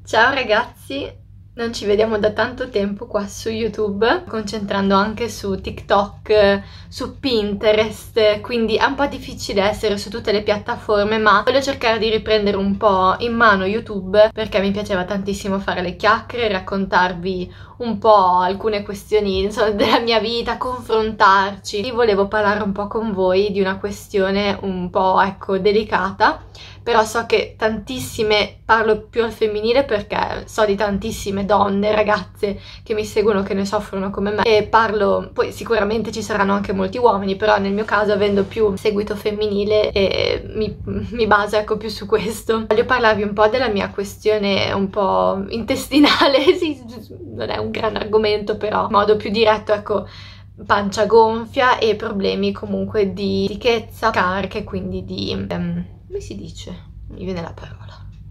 Ciao ragazzi, non ci vediamo da tanto tempo qua su YouTube, concentrando anche su TikTok, su Pinterest, quindi è un po' difficile essere su tutte le piattaforme, ma voglio cercare di riprendere un po' in mano YouTube perché mi piaceva tantissimo fare le chiacchiere, raccontarvi un po' alcune questioni, insomma, della mia vita, confrontarci. Io volevo parlare un po' con voi di una questione un po', ecco, delicata, però so che tantissime, parlo più al femminile perché so di tantissime donne, ragazze che mi seguono, che ne soffrono come me, e parlo, poi sicuramente ci saranno anche molti uomini, però nel mio caso, avendo più seguito femminile, mi baso, ecco, più su questo. Voglio parlarvi un po' della mia questione un po' intestinale, sì, non è un gran argomento, però in modo più diretto, ecco, pancia gonfia e problemi comunque di ricchezza, cariche, quindi di come si dice? Mi viene la parola.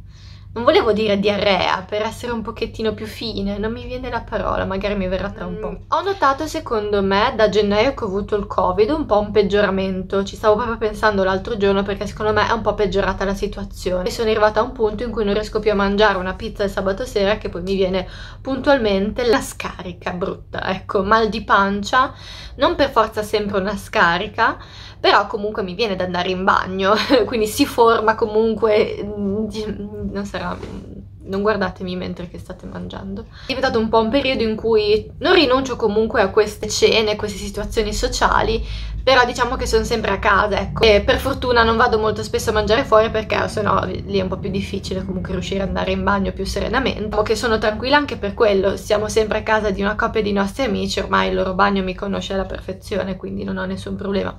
Non volevo dire diarrea per essere un pochettino più fine, non mi viene la parola, magari mi verrà tra un po'. Ho notato, secondo me, da gennaio che ho avuto il Covid, un po' un peggioramento. Ci stavo proprio pensando l'altro giorno perché secondo me è un po' peggiorata la situazione. E sono arrivata a un punto in cui non riesco più a mangiare una pizza il sabato sera, che poi mi viene puntualmente la scarica brutta, ecco, mal di pancia, non per forza sempre una scarica, però comunque mi viene da andare in bagno, quindi si forma comunque, non sarà, non guardatemi mentre che state mangiando. È diventato un po' un periodo in cui non rinuncio comunque a queste cene, queste situazioni sociali, però diciamo che sono sempre a casa, ecco, e per fortuna non vado molto spesso a mangiare fuori perché sennò lì è un po' più difficile comunque riuscire ad andare in bagno più serenamente. Diciamo che sono tranquilla anche per quello, siamo sempre a casa di una coppia di nostri amici, ormai il loro bagno mi conosce alla perfezione, quindi non ho nessun problema.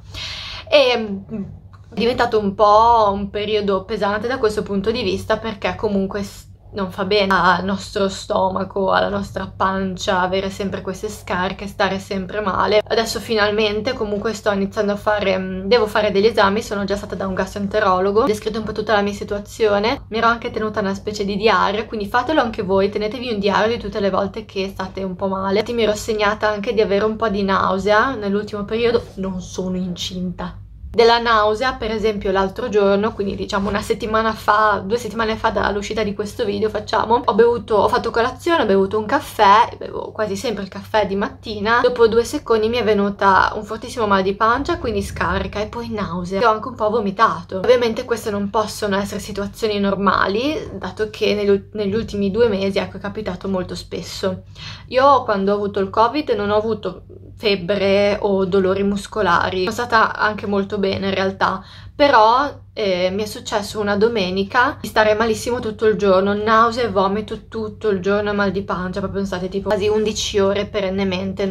E è diventato un po' un periodo pesante da questo punto di vista perché comunque non fa bene al nostro stomaco, alla nostra pancia, avere sempre queste scariche, stare sempre male. Adesso finalmente comunque sto iniziando a fare, devo fare degli esami, sono già stata da un gastroenterologo, ho descritto un po' tutta la mia situazione, mi ero anche tenuta una specie di diario, quindi fatelo anche voi, tenetevi un diario di tutte le volte che state un po' male. Infatti mi ero segnata anche di avere un po' di nausea nell'ultimo periodo, non sono incinta. Della nausea, per esempio l'altro giorno, quindi diciamo una settimana fa, 2 settimane fa dall'uscita di questo video facciamo, ho fatto colazione, ho bevuto un caffè, bevo quasi sempre il caffè di mattina, dopo 2 secondi mi è venuta un fortissimo mal di pancia, quindi scarica e poi nausea, e ho anche un po' vomitato. Ovviamente queste non possono essere situazioni normali, dato che negli ultimi 2 mesi, ecco, è capitato molto spesso. Io quando ho avuto il Covid non ho avuto febbre o dolori muscolari, sono stata anche molto bene in realtà, però mi è successo una domenica di stare malissimo tutto il giorno, nausea e vomito tutto il giorno, mal di pancia, proprio sono state tipo quasi 11 ore perennemente,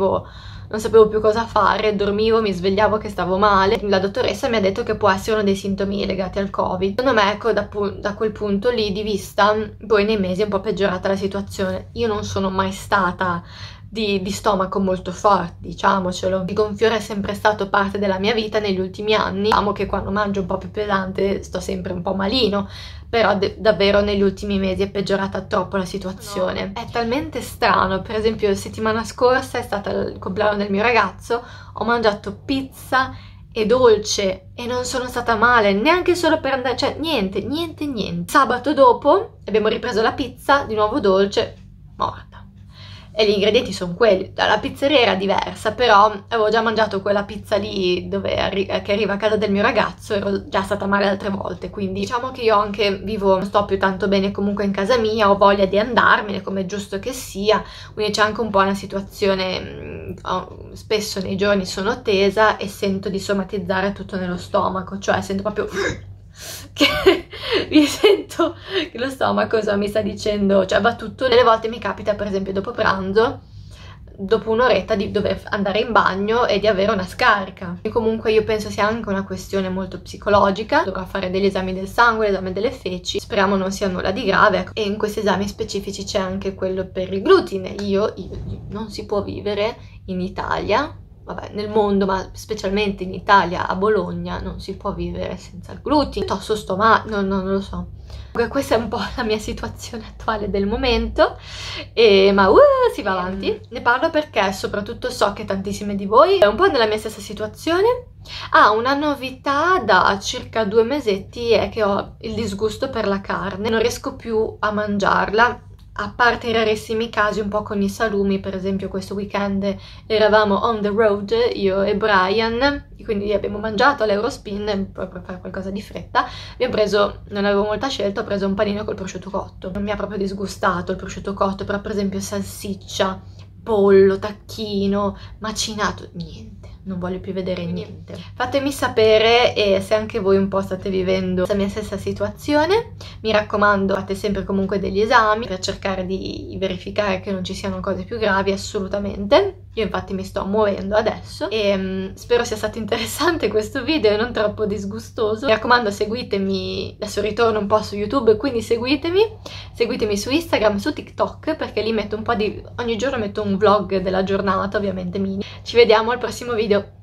non sapevo più cosa fare, dormivo, mi svegliavo che stavo male. La dottoressa mi ha detto che può essere uno dei sintomi legati al Covid. Secondo me, ecco, da quel punto lì di vista, poi nei mesi è un po' peggiorata la situazione. Io non sono mai stata di stomaco molto forte, diciamocelo. Il gonfiore è sempre stato parte della mia vita negli ultimi anni. Diciamo che quando mangio un po' più pesante sto sempre un po' malino, però davvero negli ultimi mesi è peggiorata troppo la situazione. No. È talmente strano, per esempio settimana scorsa è stato il compleanno del mio ragazzo, ho mangiato pizza e dolce e non sono stata male, neanche solo per andare, cioè niente. Sabato dopo abbiamo ripreso la pizza, di nuovo dolce, morta. E gli ingredienti sono quelli. La pizzeria era diversa, però avevo già mangiato quella pizza lì che arriva a casa del mio ragazzo, ero già stata male altre volte, quindi diciamo che io anche non sto più tanto bene comunque in casa mia, ho voglia di andarmene come è giusto che sia, quindi c'è anche un po' una situazione, spesso nei giorni sono tesa e sento di somatizzare tutto nello stomaco, cioè sento proprio che mi sento che lo stomaco mi sta dicendo, cioè va tutto. Delle volte mi capita, per esempio dopo pranzo, dopo un'oretta, di dover andare in bagno e di avere una scarica. E comunque io penso sia anche una questione molto psicologica. Dovrò fare degli esami del sangue, l'esame delle feci, speriamo non sia nulla di grave. E in questi esami specifici c'è anche quello per il glutine. Io non si può vivere in Italia, vabbè, nel mondo, ma specialmente in Italia, a Bologna, non si può vivere senza il glutine. Tosto stomaco, non lo so. Questa è un po' la mia situazione attuale del momento, ma si va avanti. Ne parlo perché soprattutto so che tantissime di voi è un po' nella mia stessa situazione. Una novità da circa 2 mesetti è che ho il disgusto per la carne, non riesco più a mangiarla. A parte in rarissimi casi un po' con i salumi, per esempio questo weekend eravamo on the road, io e Brian, quindi abbiamo mangiato all'Eurospin, poi per fare qualcosa di fretta, abbiamo preso, non avevo molta scelta, ho preso un panino col prosciutto cotto. Non mi ha proprio disgustato il prosciutto cotto, però per esempio salsiccia, pollo, tacchino, macinato, niente. Non voglio più vedere niente. Fatemi sapere se anche voi un po' state vivendo la mia stessa situazione. Mi raccomando, fate sempre comunque degli esami per cercare di verificare che non ci siano cose più gravi, assolutamente. Io infatti mi sto muovendo adesso e spero sia stato interessante questo video e non troppo disgustoso. Mi raccomando, seguitemi, adesso ritorno un po' su YouTube, quindi seguitemi su Instagram, su TikTok, perché lì metto un po' di... ogni giorno metto un vlog della giornata, ovviamente mini. Ci vediamo al prossimo video.